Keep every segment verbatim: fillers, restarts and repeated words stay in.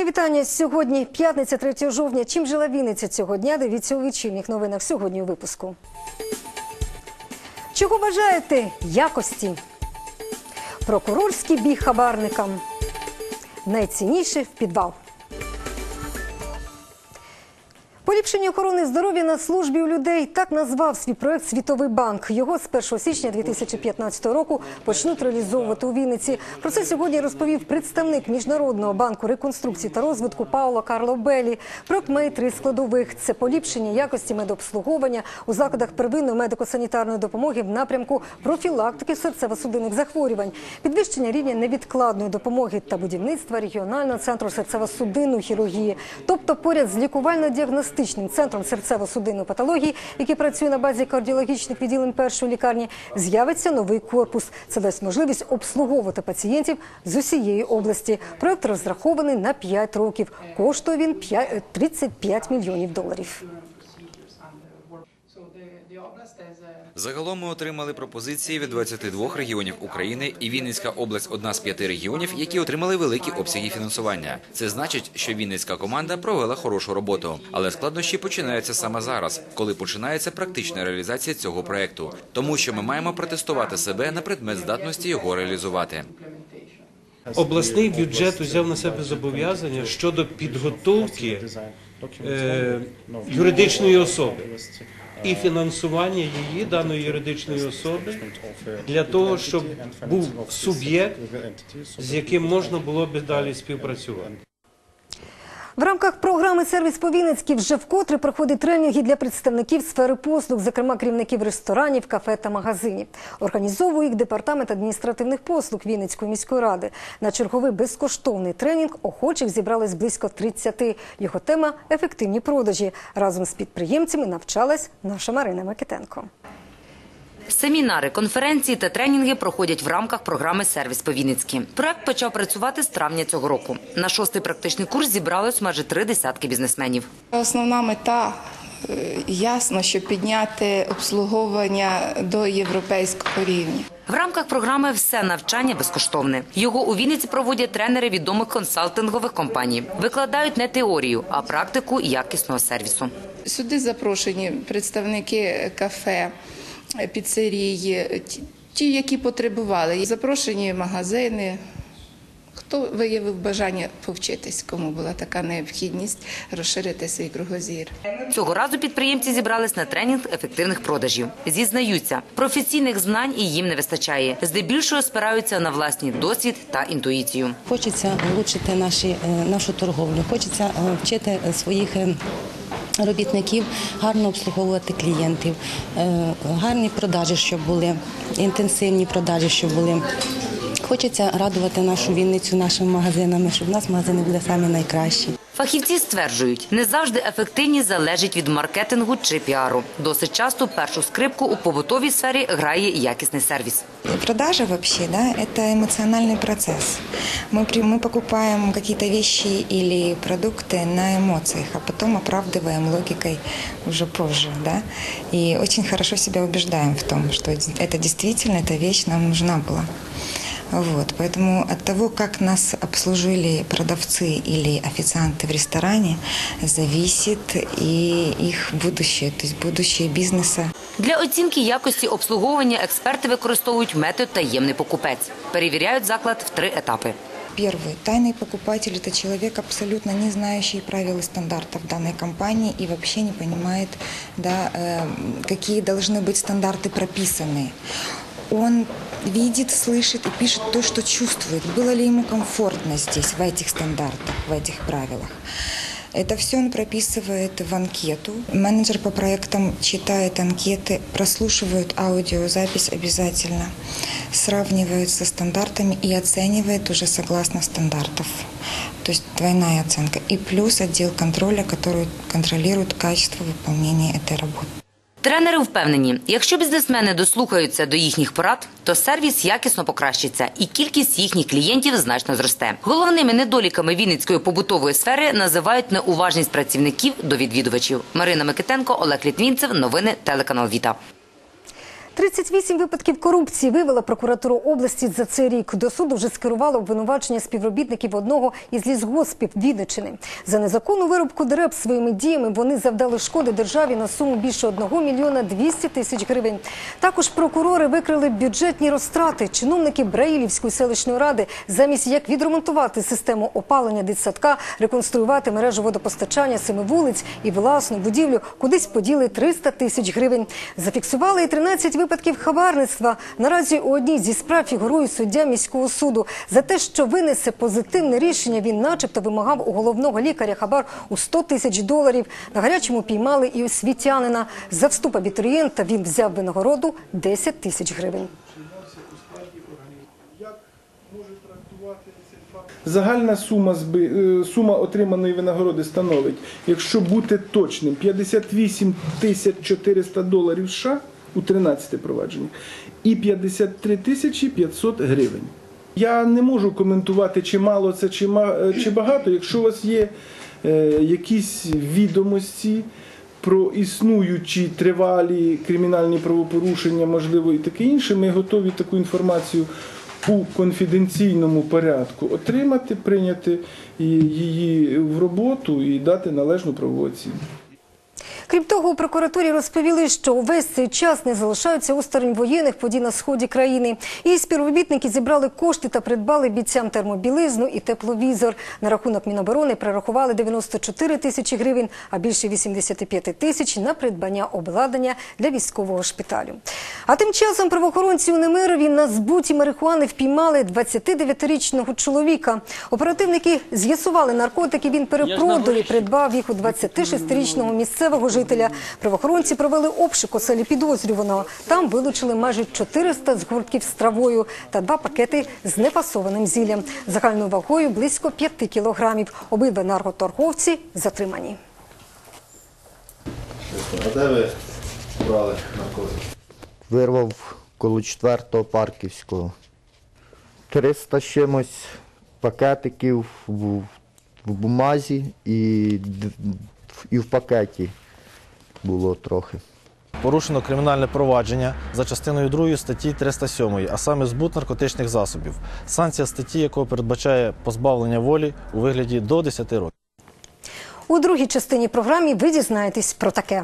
Мої вітання. Сьогодні п'ятниця, третього жовтня. Чим жила Вінниця цього дня? Дивіться у вечірніх новинах сьогодні у випуску. Чого бажаєте? Якості. Прокурорський біг хабарникам. Найцінніше в підвал. Поліпшення охорони здоров'я на службі у людей – так назвав свій проект Світовий банк. Його з першого січня дві тисячі п'ятнадцятого року почнуть реалізовувати у Вінниці. Про це сьогодні розповів представник Міжнародного банку реконструкції та розвитку Пауло Карло Беллі. Проект має три складових – це поліпшення якості медобслуговування у закладах первинної медико-санітарної допомоги в напрямку профілактики серцево-судинних захворювань, підвищення рівня невідкладної допомоги та будівництва регіонального центру серцево-судинної хірургії. Тобто поряд з лікувально-діагностичним центром серцево-судинної патології, який працює на базі кардіологічних відділень першої лікарні, з'явиться новий корпус. Це дасть можливість обслуговувати пацієнтів з усієї області. Проект розрахований на п'ять років. Коштує він тридцять п'ять мільйонів доларів. Загалом ми отримали пропозиції від двадцяти двох регіонів України, і Вінницька область – одна з п'яти регіонів, які отримали великі обсяги фінансування. Це значить, що вінницька команда провела хорошу роботу. Але складнощі починаються саме зараз, коли починається практична реалізація цього проєкту. Тому що ми маємо протестувати себе на предмет здатності його реалізувати. Обласний бюджет узяв на себе зобов'язання щодо підготовки е, юридичної особи і фінансування її, даної юридичної особи, для того, щоб був суб'єкт, з яким можна було б далі співпрацювати. В рамках програми «Сервіс по-вінницьки» вже вкотре проходять тренінги для представників сфери послуг, зокрема керівників ресторанів, кафе та магазинів. Організовує їх Департамент адміністративних послуг Вінницької міської ради. На черговий безкоштовний тренінг охочих зібрались близько тридцяти. Його тема – ефективні продажі. Разом з підприємцями навчалась наша Марина Микитенко. Семінари, конференції та тренінги проходять в рамках програми «Сервіс по-вінницьки». Проект почав працювати з травня цього року. На шостий практичний курс зібралось майже три десятки бізнесменів. Основна мета – ясно, що підняти обслуговування до європейського рівня. В рамках програми «Все навчання безкоштовне». Його у Вінниці проводять тренери відомих консалтингових компаній. Викладають не теорію, а практику якісного сервісу. Сюди запрошені представники кафе, піцерії, ті, які потребували. Запрошені магазини, хто виявив бажання повчитись, кому була така необхідність розширити свій кругозір. Цього разу підприємці зібрались на тренінг ефективних продажів. Зізнаються, професійних знань і їм не вистачає. Здебільшого спираються на власний досвід та інтуїцію. Хочеться влучити наші, нашу торговлю, хочеться вчити своїх робітників, гарно обслуговувати клієнтів, гарні продажі, щоб були, інтенсивні продажі, щоб були. Хочеться радувати нашу Вінницю нашими магазинами, щоб у нас магазини були самі найкращі. Фахівці стверджують, не завжди ефективність залежить від маркетингу чи піару. Досить часто першу скрипку у побутовій сфері грає якісний сервіс. Продажа вообще, да, это эмоциональный процесс. Мы, мы покупаем какие-то вещи или продукты на эмоциях, а потом оправдываем логикой уже позже, да. И очень хорошо себя убеждаем в том, что это действительно, эта вещь нам нужна была. Вот, поэтому от того, как нас обслужили продавцы или официанты в ресторане, зависит и их будущее, то есть будущее бизнеса. Для оцінки якості обслуговування експерти використовують метод «таємний покупець». Перевіряють заклад в три етапи. Первый. Тайный покупатель – это человек, абсолютно не знающий правил и стандартов данной компании и вообще не понимает, да, какие должны быть стандарты прописаны. Он видит, слышит и пишет то, что чувствует. Было ли ему комфортно здесь, в этих стандартах, в этих правилах. Это все он прописывает в анкету. Менеджер по проектам читает анкеты, прослушивает аудиозапись обязательно, сравнивает со стандартами и оценивает уже согласно стандартов. То есть двойная оценка. И плюс отдел контроля, который контролирует качество выполнения этой работы. Тренери впевнені, якщо бізнесмени дослухаються до їхніх порад, то сервіс якісно покращиться і кількість їхніх клієнтів значно зросте. Головними недоліками вінницької побутової сфери називають неуважність працівників до відвідувачів. Марина Микитенко, Олег Літвінцев, новини, телеканал Віта. тридцять вісім випадків корупції виявила прокуратура області за цей рік. До суду вже скерувало обвинувачення співробітників одного із лісгоспів Вінниччини. За незаконну вирубку дерев своїми діями вони завдали шкоди державі на суму більше одного мільйона двісті тисяч гривень. Також прокурори викрили бюджетні розтрати. Чиновники Браїлівської селищної ради замість як відремонтувати систему опалення дитсадка, реконструювати мережу водопостачання семи вулиць і власну будівлю, кудись поділи триста тисяч гривень. Зафіксували і тринадцять випадків хабарництва. Наразі у одній зі справ фігурує суддя міського суду. За те, що винесе позитивне рішення, він начебто вимагав у головного лікаря хабар у сто тисяч доларів. На гарячому піймали і освітянина. За вступ абітурієнта він взяв винагороду десять тисяч гривень. Загальна сума, зби... сума отриманої винагороди становить, якщо бути точним, п'ятдесят вісім тисяч чотириста доларів США у тринадцяти провадженнях і п'ятдесят три тисячі п'ятсот гривень. Я не можу коментувати, чи мало це, чи, ма... чи багато. Якщо у вас є е, якісь відомості про існуючі тривалі кримінальні правопорушення, можливо, і таке інше, ми готові таку інформацію у конфіденційному порядку отримати, прийняти її в роботу і дати належну правову оцінку. Крім того, у прокуратурі розповіли, що увесь цей час не залишаються осторонь воєнних подій на сході країни. І співробітники зібрали кошти та придбали бійцям термобілизну і тепловізор. На рахунок Міноборони перерахували дев'яносто чотири тисячі гривень, а більше вісімдесят п'ять тисяч на придбання обладнання для військового шпиталю. А тим часом правоохоронці у Немирові на збуті марихуани впіймали двадцятидев'ятирічного чоловіка. Оперативники з'ясували наркотики, він перепродав і придбав їх у двадцятишестирічного місцевого жителя. Правоохоронці провели обшук оселі підозрюваного. Там вилучили майже чотириста згортків з травою та два пакети з непасованим зіллям. Загальною вагою близько п'яти кілограмів. Обидва наркоторговці затримані. А де ви брали наркотики? Вирвав коло четвертого Парківського. триста з чимось пакетиків в, в бумазі і, і в пакеті було трохи. Порушено кримінальне провадження за частиною другої статті триста сьомої, а саме збут наркотичних засобів. Санкція статті, якого передбачає позбавлення волі у вигляді до десяти років. У другій частині програми ви дізнаєтесь про таке.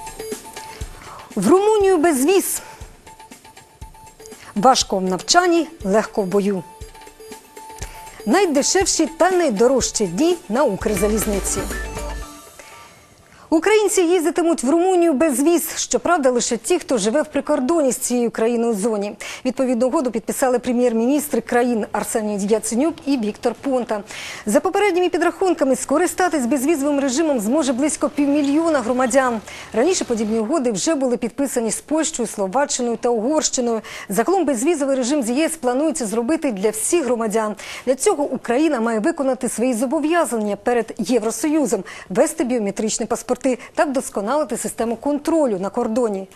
В Румунію безвіз. Важко в навчанні, легко в бою. Найдешевші та найдорожчі дні на Укрзалізниці. Українці їздитимуть в Румунію без віз. Щоправда, лише ті, хто живе в прикордонні з цією країною зоні. Відповідну угоду підписали прем'єр-міністри країн Арсеній Яценюк і Віктор Понта. За попередніми підрахунками, скористатись безвізовим режимом зможе близько півмільйона громадян. Раніше подібні угоди вже були підписані з Польщею, Словаччиною та Угорщиною. Загалом безвізовий режим з ЄС планується зробити для всіх громадян. Для цього Україна має виконати свої зобов'язання перед Євросоюзом, вести біометричний паспорт та вдосконалити систему контролю на кордоні.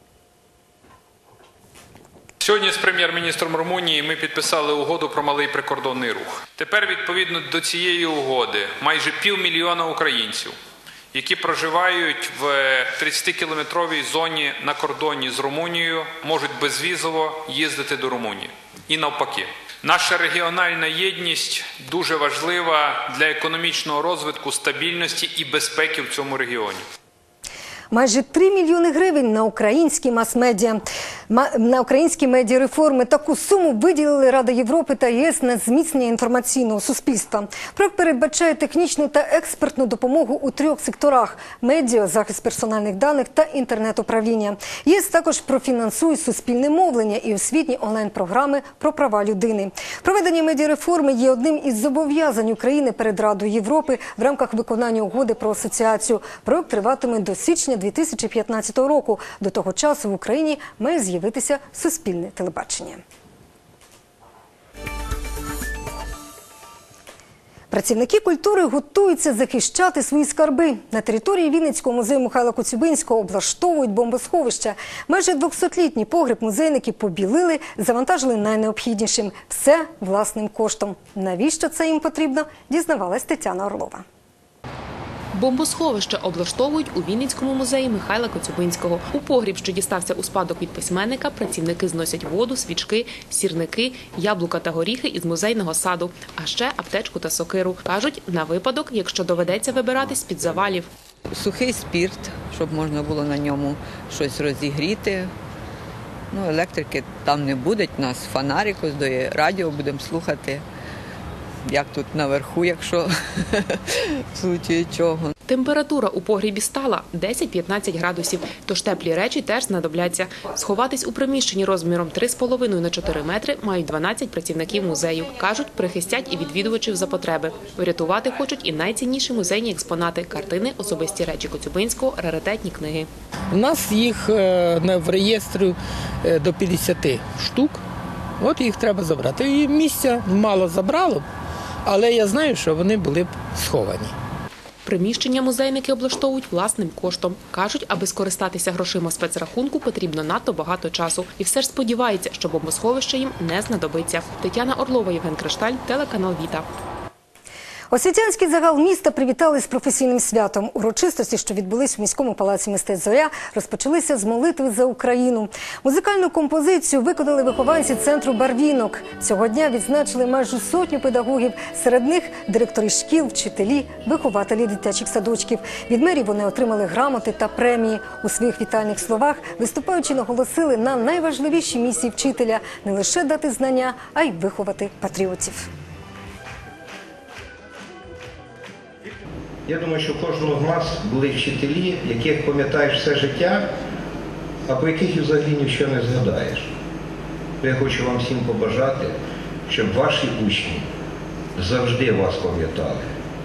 Сьогодні з прем'єр-міністром Румунії ми підписали угоду про малий прикордонний рух. Тепер, відповідно до цієї угоди, майже півмільйона українців, які проживають в тридцятикілометровій зоні на кордоні з Румунією, можуть безвізово їздити до Румунії. І навпаки. Наша регіональна єдність дуже важлива для економічного розвитку, стабільності і безпеки в цьому регіоні. Майже три мільйони гривень на українські мас-медіа. На українські медіареформи таку суму виділили Рада Європи та ЄС на зміцнення інформаційного суспільства. Проект передбачає технічну та експертну допомогу у трьох секторах – медіа, захист персональних даних та інтернет-управління. ЄС також профінансує суспільне мовлення і освітні онлайн-програми про права людини. Проведення медіареформи є одним із зобов'язань України перед Радою Європи в рамках виконання угоди про асоціацію. Проект триватиме до січня дві тисячі п'ятнадцятого року. До того часу в Україні має з'явитися суспільне телебачення. Працівники культури готуються захищати свої скарби. На території Вінницького музею Михайла Коцюбинського облаштовують бомбосховища. Майже двохсотлітній погреб музейники побілили, завантажили найнеобхіднішим. Все власним коштом. Навіщо це їм потрібно, дізнавалась Тетяна Орлова. Бомбосховище облаштовують у Вінницькому музеї Михайла Коцюбинського. У погріб, що дістався у спадок від письменника, працівники зносять воду, свічки, сірники, яблука та горіхи із музейного саду, а ще аптечку та сокиру. Кажуть, на випадок, якщо доведеться вибиратись з-під завалів. Сухий спірт, щоб можна було на ньому щось розігріти. Ну, електрики там не буде, у нас фонарик, ось до радіо будемо слухати, як тут наверху, якщо в случаї чого. Температура у погрібі стала десять-п'ятнадцять градусів, тож теплі речі теж знадобляться. Сховатись у приміщенні розміром три з половиною на чотири метри мають дванадцять працівників музею. Кажуть, прихистять і відвідувачів за потреби. Врятувати хочуть і найцінніші музейні експонати – картини, особисті речі Коцюбинського, раритетні книги. У нас їх в реєстрі до п'ятдесят штук, от їх треба забрати. І місця мало забрало, але я знаю, що вони були б сховані. Приміщення музейники облаштовують власним коштом. Кажуть, аби скористатися грошима спецрахунку, потрібно надто багато часу. І все ж сподіваються, що бомбосховище їм не знадобиться. Тетяна Орлова, Євген Кришталь, телеканал Віта. Освітянський загал міста привітали з професійним святом. Урочистості, що відбулись в міському палаці мистецтв «Зоря», розпочалися з молитви за Україну. Музикальну композицію виконали вихованці центру «Барвінок». Цього дня відзначили майже сотню педагогів. Серед них директори шкіл, вчителі, вихователі дитячих садочків. Від мерії вони отримали грамоти та премії. У своїх вітальних словах виступаючи наголосили на найважливіші місії вчителя – не лише дати знання, а й виховати патріотів. Я думаю, що кожного з нас були вчителі, яких пам'ятаєш все життя, а про яких і взагалі нічого не згадаєш. Я хочу вам всім побажати, щоб ваші учні завжди вас пам'ятали.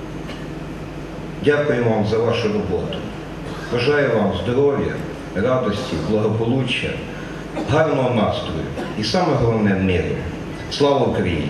Дякую вам за вашу роботу. Бажаю вам здоров'я, радості, благополуччя, гарного настрою і саме головне – миру. Слава Україні!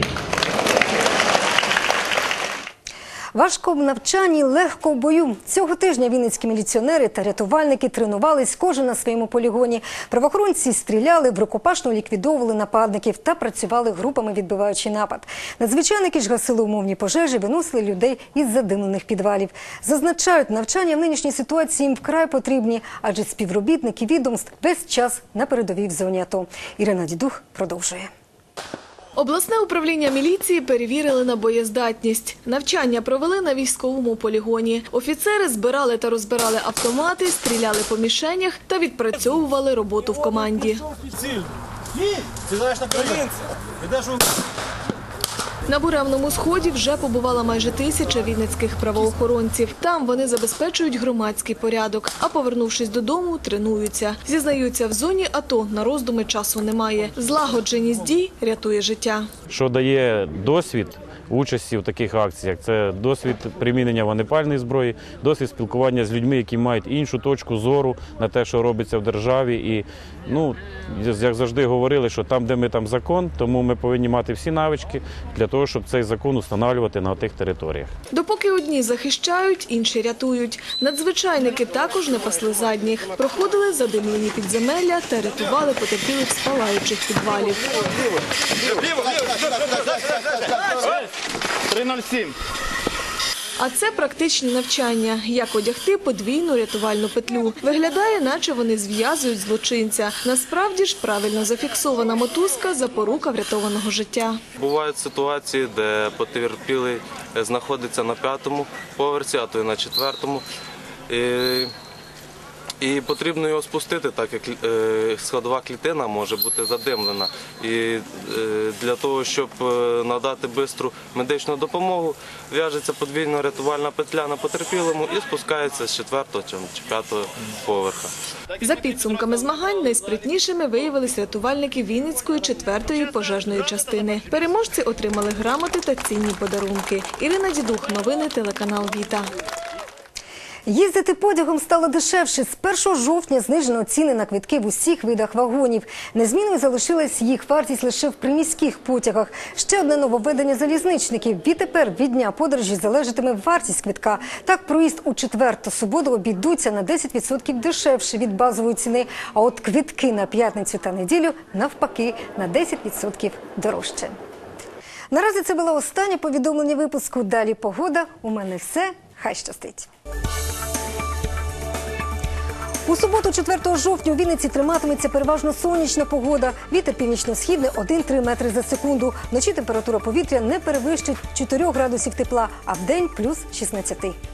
Важко в навчанні, легко в бою. Цього тижня вінницькі міліціонери та рятувальники тренувались кожен на своєму полігоні. Правоохоронці стріляли, в рукопашну ліквідовували нападників та працювали групами, відбиваючи напад. Надзвичайники ж гасили умовні пожежі, виносили людей із задимлених підвалів. Зазначають, навчання в нинішній ситуації їм вкрай потрібні, адже співробітники відомств весь час на передовій в зоні АТО. Ірина Дідух продовжує. Обласне управління міліції перевірили на боєздатність. Навчання провели на військовому полігоні. Офіцери збирали та розбирали автомати, стріляли по мішенях та відпрацьовували роботу в команді. На Буремному сході вже побувала майже тисяча вінницьких правоохоронців. Там вони забезпечують громадський порядок, а повернувшись додому, тренуються. Зізнаються, в зоні АТО на роздуми часу немає. Злагодженість дій рятує життя. Що дає досвід участі в таких акціях? Це досвід примінення вогнепальної зброї, досвід спілкування з людьми, які мають іншу точку зору на те, що робиться в державі. І, ну, як завжди говорили, що там, де ми, там закон, тому ми повинні мати всі навички для того, щоб цей закон встановлювати на тих територіях. Допоки одні захищають, інші рятують. Надзвичайники також не пасли задніх. Проходили задимлені підземелля та рятували потерпілих з палаючих підвалів. три нуль сім. А це практичні навчання. Як одягти подвійну рятувальну петлю. Виглядає, наче вони зв'язують злочинця. Насправді ж правильно зафіксована мотузка – запорука врятованого життя. Бувають ситуації, де потерпілий знаходиться на п'ятому поверсі, а то й на четвертому. І... І потрібно його спустити, так як сходова клітина може бути задимлена. І для того, щоб надати швидку медичну допомогу, в'яжеться подвійна рятувальна петля на потерпілому і спускається з четвертого чи п'ятого поверха. За підсумками змагань найспритнішими виявились рятувальники Вінницької четвертої пожежної частини. Переможці отримали грамоти та цінні подарунки. Ірина Дідух, новини, телеканал Віта. Їздити потягом стало дешевше. З першого жовтня знижено ціни на квитки в усіх видах вагонів. Незмінною залишилась їх вартість лише в приміських потягах. Ще одне нововведення залізничників. Відтепер від дня подорожі залежатиме вартість квитка. Так, проїзд у четвер та суботу обійдуться на десять відсотків дешевше від базової ціни. А от квитки на п'ятницю та неділю навпаки на десять відсотків дорожче. Наразі це було останнє повідомлення випуску. Далі погода. У мене все. Хай щастить! У суботу, четвертого жовтня, у Вінниці триматиметься переважно сонячна погода. Вітер північно-східний один-три метри за секунду. Вночі температура повітря не перевищить чотирьох градусів тепла, а вдень – плюс шістнадцять.